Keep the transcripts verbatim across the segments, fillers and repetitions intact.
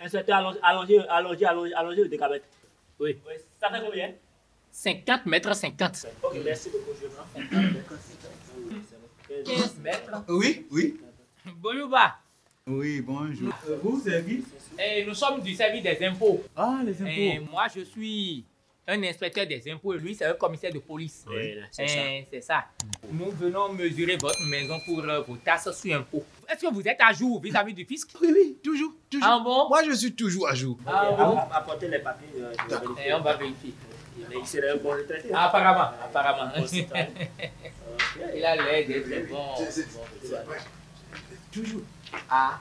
Inspecteur, allongez, allongez, allongez, allongez, allongez le décamètre. Oui. Oui. Ça fait combien? cinquante mètres cinquante. Ok, merci beaucoup, je prends cinquante mètres cinquante. quinze mètres. Oui, oui. Bolouba. Oui, bonjour. Euh, vous, service? Et nous sommes du service des impôts. Ah, les impôts. Et moi, je suis un inspecteur des impôts et lui, c'est un commissaire de police. Oui, c'est ça. Et c'est ça. Nous venons mesurer votre maison pour euh, vos tasses sur impôts. Est-ce que vous êtes à jour vis-à-vis du fisc? Oui, oui, toujours, toujours. Ah bon? Moi, je suis toujours à jour. Ah Ok, bon? app- Apportez les papiers. euh, je vais D'accord. vérifier. Et on va vérifier. Mais il serait un bon retraité. hein. Apparemment, apparemment. Bon citoyen. Ok. Il a l'air d'être bon. C'est- c'est- bon. c'est vrai. Toujours. Ah.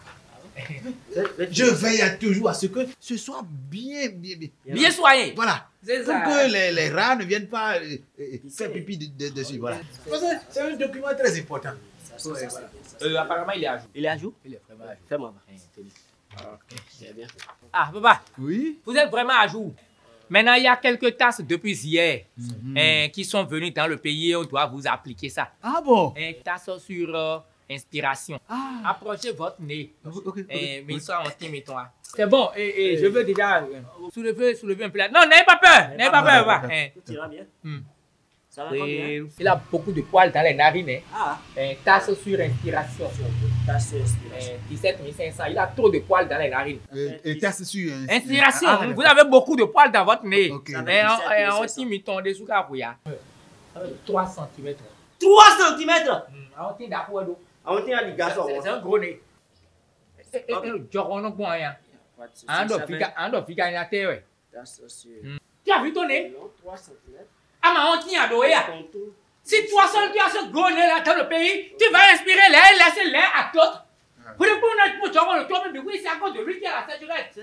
Je veille à toujours à ce que ce soit bien, bien, bien. Bien soigné. Voilà. C'est Pour ça. que les, les rats ne viennent pas euh, euh, faire pipi de- de- dessus. Voilà. Parce que c'est un document très important. Ça, ça, ça, ça, ça. Euh, apparemment, il est à jour. Il est à jour? Il est vraiment à jour. Fais-moi. Hein, tenez. Ok, c'est bien. Ah, papa, Oui. vous êtes vraiment à jour. Maintenant, il y a quelques tasses depuis hier hein, qui sont venues dans le pays et on doit vous appliquer ça. Ah bon? Un tasse sur euh, inspiration. Ah. Approchez votre nez. Ok, ok. Et mais ça, on tient, toi. C'est bon, et, et je veux déjà euh, soulever, soulever un peu là. Non, n'ayez pas peur, n'ayez pas peur. papa. Hein. Tout ira bien. Hmm. Ça va combien? Et il a beaucoup de poils dans les narines. Hein. Ah, Un tasse sur inspiration. t'as ce Euh, dix-sept mille cinq cents. Il a trop de poils dans les narines. Euh, et tasse sur. hein, Inspiration, ah, ah, vous avez beaucoup de poils dans votre nez. Ok. Et Ça on, fait et dix-sept on mille tient ton dessous carouilla. trois centimètres. trois centimètres. On tient d'accord. On tient les garçons. C'est un gros nez. Joron bon rien. Un doit ficar, un doit ficar une terre. Tu as vu ton nez? trois centimètres. Ah, mais on tient à l'oreille. Si toi seul tu as ce gros nez là dans le pays, tu vas inspirer l'air, laisser l'air à d'autres. Pour le coup, on a tout le toi même oui, c'est à cause de lui qui a la sécheresse.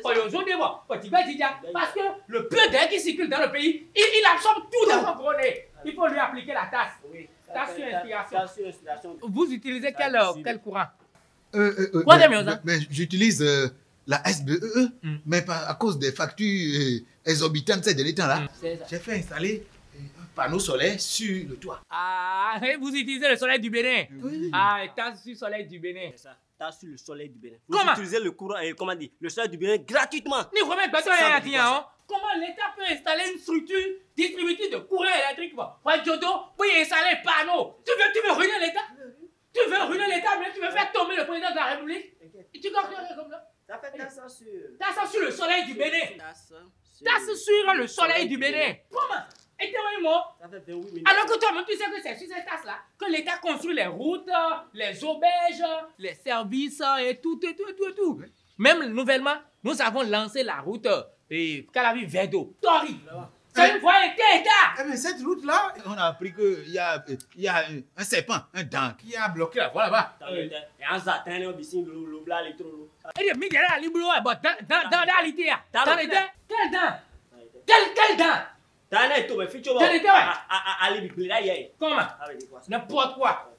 Parce que le peu d'air qui circule dans le pays, il, il absorbe tout dans son gros nez. Il faut lui appliquer la tasse. Oui. Tasse sur inspiration. Tasse sur inspiration. Vous utilisez quel, Ah, euh, si. quel courant? Euh, euh, euh, Quoi mais- de mieux, ça? mais, mais j'utilise euh, la S B E E, Mm. mais pas à cause des factures euh, exorbitantes de l'état là. Mm, c'est ça. J'ai fait installer euh, un panneau solaire sur le toit. Ah, et vous utilisez le soleil du Bénin? Oui. Ah, et tasse sur le soleil du Bénin. C'est ça. Tasse sur le soleil du Bénin. Vous Comment? utilisez le courant, euh, comment dire, le soleil du Bénin gratuitement. Ni vraiment pas Ça veut rien dire quoi, ça? Comment l'État peut installer une structure distributive de courant électrique pour Jodo pour y installer un panneau? Tu veux, tu veux ruiner l'État? Tu veux ruiner l'État, mais tu veux faire tomber le président de la République? Et tu comprends comme ça? Ça fait tasse sur. Tasse sur le soleil du Bénin. Tasse sur. Tasse sur le soleil du Bénin. Comment? Et moi Ça fait vingt-huit minutes. alors que toi-même, tu sais que c'est sur cette tasse-là que l'État construit les routes, les auberges, les services et tout, tout, tout, tout, tout. Même nouvellement, nous avons lancé la route et Calavi-Verdo, Tori. C'est une voie État. Eh bien, cette route-là, on a appris qu'il y a, euh, il y a un, un serpent, un dent, qui a bloqué la voie là-bas. Et en ça, t'as un bicin, le le blanc, les trous. Et bien, Miguel a libre, bon, dans, dans, dans, dans l'idée. Dans Dans le l'idée. Quelle dent? Quelle, quelle dent? T'as un tout, mais fichu. T'as été, ouais. Allez, il là, hier. Comment? Avec des quoi? N'importe quoi.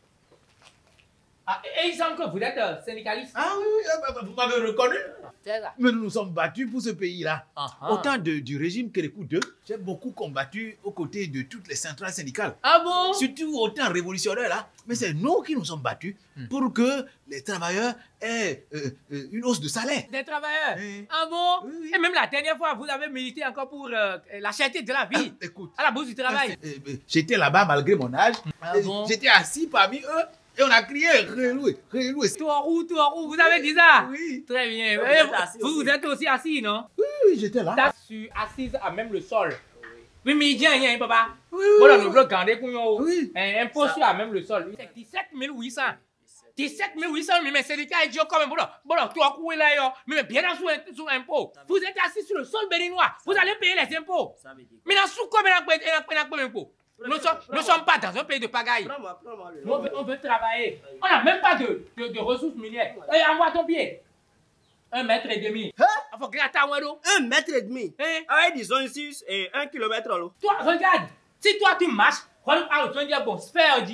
Ah, et il semble que vous êtes euh, syndicaliste. Ah oui, oui, ah, bah, bah, vous m'avez reconnu. C'est ça. Mais nous nous sommes battus pour ce pays-là. Ah, ah. Au temps de- du régime Kérékou deux, j'ai beaucoup combattu aux côtés de toutes les centrales syndicales. Ah bon? Surtout au temps révolutionnaire là. Mais c'est nous qui nous sommes battus pour que les travailleurs aient euh, euh, une hausse de salaire. Des travailleurs. Oui. Ah bon? Oui, oui. Et même la dernière fois, vous avez milité encore pour euh, la cherté de la vie. Ah, écoute, À la bourse du travail. euh, euh, j'étais là-bas malgré mon âge. Ah Et bon? J'étais assis parmi eux et on a crié reloué, reloué. Tout en roue, tout en roue, vous avez dit ça? Oui, Très bien. Vous Et êtes vous, assis vous, aussi. vous êtes aussi assis, non? oui, oui, j'étais là. T'as su assise à même le sol. Oui, mais il dit rien, papa. Oui, oui, Voilà, oui. nous bloquons des couillons. Oui. Un poste à même le sol. C'est dix-sept mille huit cents. dix-sept mille huit cents, mais mes syndicats idiots comme un boulot. Bon, toi, coué là, yo. Mais bien sous sous impôt. Vous êtes assis sur le sol béninois. Vous allez payer les impôts. Ça veut dire. Mais dans sous quoi, mais dans impôt? Nous sommes, nous sommes pas dans un pays de pagaille. Prends-moi, prends-moi le. Nous, on veut, on veut travailler. On n'a même pas de, de, de ressources minières. Et envoie ton pied. Un mètre et demi. Hein? Il faut gratter à Wado. Un mètre et demi. Hein? Ah ouais, disons ici, et un kilomètre là. Toi, regarde. Si toi, tu marches, regarde, ah, tu dis, bon, faire, dis, ou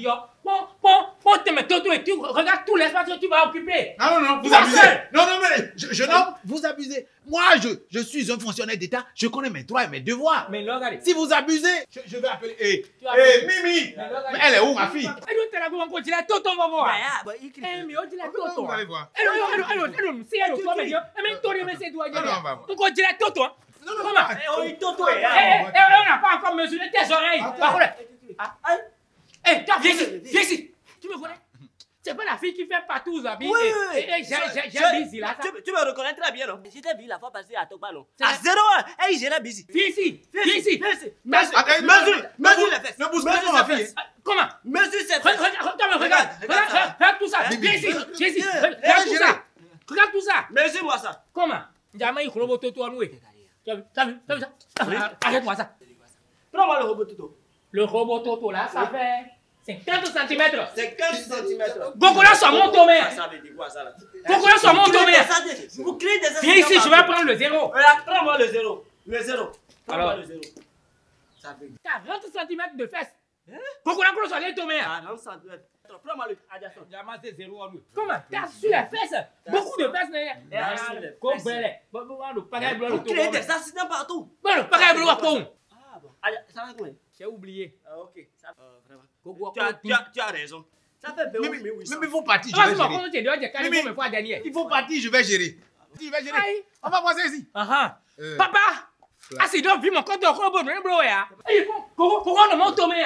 bon, bon, bon, tu mets Toto et tu regardes tout l'espace que tu vas occuper. Non, non, non, vous Toi abusez. seul. Non, non, mais je, je non, vous abusez. Moi, je, je suis un fonctionnaire d'État, je connais mes droits et mes devoirs. Mais là, regardez. Si vous abusez, je, je vais appeler. Hé, Tu vas hey, appeler. Mimi, Mais là, mais elle est où, ma fille? Et nous, t'es là, on dit la Toto, on va voir. Ah, bah, il Eh, mais on dit la Vous Toto. allez voir. Eh, non, eh, non, eh, non, eh, non, c'est elle, toi, mais Dieu. Eh, mais toi, mais c'est toi, Dieu. Non, non, on va voir. Donc, on dit la Toto, hein. Non, non, Comment? non. Eh, oh, il toto, Eh, eh, eh, ah. eh, on n'a pas encore mesuré tes oreilles. Attends. Par contre, Ah, ah, eh, toi, viens ici, viens ici. Tu me connais? C'est pas la fille qui fait partout aux habits. Oui, Eh, oui, oui. eh, eh, j'ai- j'ai- Je- J'ai busy là, ça. Tu, tu me reconnais très bien, non? J'étais vu la fois passée à Togba, non? C'est À vrai. zéro un. Eh, j'étais busy. Viens ici, viens ici. Viens ici. Mais- Mesure, Attends, mesure, ne- mesure ne- les fesses. ne bouscule Mesure pas ma ses fille. fesses. Ah, Comment? Mesure ses Regarde, fesses. regarde, regarde, regarde, Regarde, regarde, regarde ça. regarde tout ça. Hein? Viens ici, viens ici. Viens. Regarde Viens, tout géré. ça. Regarde tout ça. Mesure-moi ça. Comment? Jamais il robo toto à nous. Tu as vu? Tu as vu? Tu as vu ça? Ah, arrête-moi ça. Prends-moi le robot toto. Le robot toto là, ça fait cinquante centimètres. cinquante centimètres. Gogola sur mon tomé. Ça veut dire quoi, ça, là? Gogola sur mon Vous créez tomé. des accidents- Vous créez des Viens ici, accidents je vais partout. prendre le zéro. Regarde, prends-moi le zéro. Le zéro. Prends-moi Alors. le zéro. Ça fait quarante centimètres de fesses. Gogola sur les tomés. quarante centimètres. Prends-moi le adjacent. Jamais c'est zéro à nous. Comment? T'as su les fesses. Beaucoup de fesses. T'as su les fesses. Comme belle. Bon, bon, le pareil blanc, le Vous créez tomé. des accidents partout. Bon, le pareil blanc, con. Ah bon. Allez, ça va combien? J'ai oublié. Ah, ok. Ça, euh, vraiment. Gogo, Tu as, tu, as, tu as raison. Ça fait Mais, vingt mais, mille huit cents. mais ils vont partir, je Ah, vais c'est bon, gérer. comment tu dois dire quand Mais- il faut me faire dernier. Ils vont partir, je vais gérer. Je vais gérer. Aïe. On va voir ça ici. Ah ah. Euh. Papa. Ah, c'est donc vu mon compte de robot, mais bro, ya. Eh, Gogo, Gogo, ne monte tomé.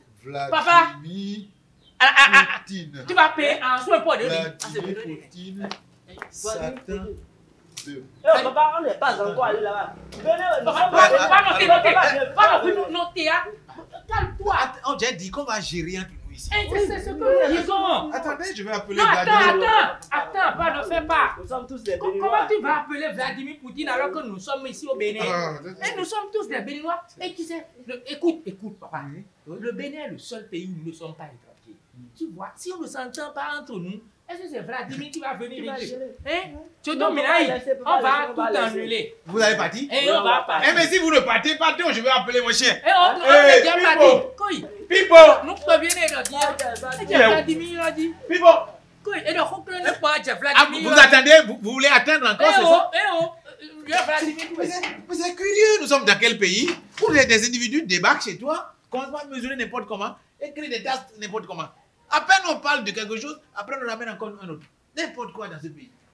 Papa. Vladimir Ah, ah, ah, ah. Poutine. Tu vas payer en soin pour de lui. Vladimir Poutine, Satan de... Eh, papa, on n'est pas encore allé là-bas. Venez, nous Papa, sommes pas pas- pas noter, noter. Pas noter, noter, hein. Calme-toi. Attends, j'ai dit qu'on va gérer entre nous ici. Eh, c'est c'est ce que ils ont. Attendez, je vais appeler Non, attends, Vladimir. attends. Attends, pas, ne fais pas. Nous sommes tous des Co- Béninois. Comment tu vas appeler Vladimir Poutine alors que nous sommes ici au Bénin? Ah, Et nous sommes tous des Béninois. Et qui sait? le- Écoute, écoute, papa. Le Bénin est le seul pays où nous ne sommes pas étrangers. Tu vois, si on ne s'entend pas entre nous, est-ce que c'est Vladimir qui va venir Qui va régler? gérer. Hein? Tu Non, dois papa, Minaï, laissez, papa, on va laissez, on tout va laisser. annuler. Vous allez partir? Et on va partir. Eh, mais si vous ne partez pas, donc je vais appeler mon chien. Et on on Eh, est déjà Pipo. parti. Quoi? Pipo! Nous revenons de dire. Et Il est où? Vladimir a dit. Pipo! Quoi? Et donc, on ne peut pas dire Ah, Vladimir. vous attendez, vous, vous voulez atteindre Eh encore, c'est oh, ça? eh oh. Il y a Vladimir. Mais c'est mais c'est curieux, nous sommes dans quel pays où des, des individus débarquent chez toi, commencent à mesurer n'importe comment, et créent des tasses n'importe comment. À peine on parle de quelque chose, après on ramène encore un autre. N'importe quoi dans ce pays.